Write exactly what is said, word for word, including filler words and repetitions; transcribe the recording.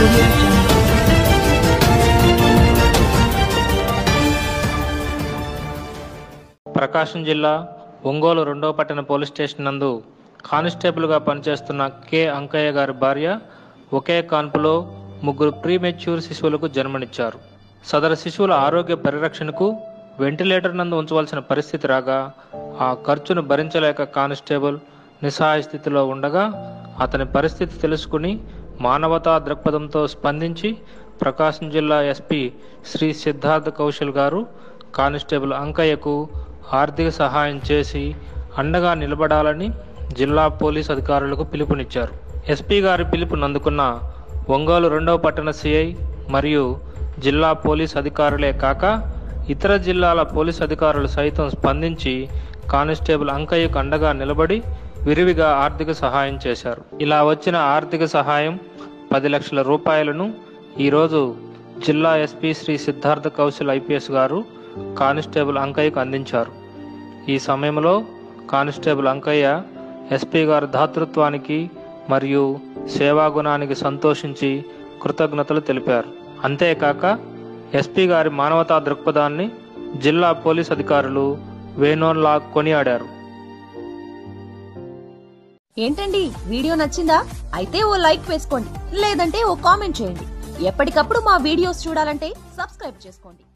Audio Jungle. ప్రకాశం జిల్లా ఒంగోలు రెండవ పట్టణ పోలీస్ స్టేషన్ నందు కానిస్టేబుల్గా పనిచేస్తున్న కె అంకయ్య గారి భార్య ఒకే కాన్పులో ముగ్గురు ప్రీమెచ్యూర్ శిశువులకు జన్మనిచ్చారు. సదరు శిశువుల ఆరోగ్య పరిరక్షణకు వెంటిలేటర్ నందు ఉంచవలసిన పరిస్థితి రాగా ఆ ఖర్చును భరించలేక కానిస్టేబుల్ నిస్సహాయ స్థితిలో ఉండగా అతని పరిస్థితి తెలుసుకుని మానవతా దృక్పథంతో స్పందించి ప్రకాశం జిల్లా ఎస్పీ శ్రీ సిద్ధార్థ కౌశల్ గారు కానిస్టేబుల్ అంకయ్యకు ఆర్థిక సహాయం చేసి అండగా నిలబడాలని జిల్లా పోలీస్ అధికారులకు పిలుపునిచ్చారు. ఎస్పీ గారి పిలుపుని అందుకున్న ఒంగోలు రెండవ పట్టణ సిఐ మరియు జిల్లా పోలీస్ అధికారులే కాక ఇతర జిల్లాల పోలీస్ అధికారులు సైతం స్పందించి కానిస్టేబుల్ అంకయ్యకు అండగా నిలబడి విరివిగా ఆర్థిక సహాయం చేశారు. ఇలా వచ్చిన ఆర్థిక సహాయం పది లక్షల రూపాయలను ఈరోజు జిల్లా ఎస్పీ శ్రీ సిద్ధార్థ కౌశల్ ఐపీఎస్ గారు కానిస్టేబుల్ అంకయ్యకు అందించారు. ఈ సమయంలో కానిస్టేబుల్ అంకయ్య ఎస్పీ గారి దాతృత్వానికి మరియు సేవాగుణానికి సంతోషించి కృతజ్ఞతలు తెలిపారు. అంతేకాక ఎస్పీ గారి మానవతా దృక్పథాన్ని జిల్లా పోలీస్ అధికారులు వేణోన్లా కొనియాడారు. ఏంటండి, వీడియో నచ్చిందా? అయితే ఓ లైక్ వేసుకోండి, లేదంటే ఓ కామెంట్ చేయండి. ఎప్పటికప్పుడు మా వీడియోస్ చూడాలంటే సబ్స్క్రైబ్ చేసుకోండి.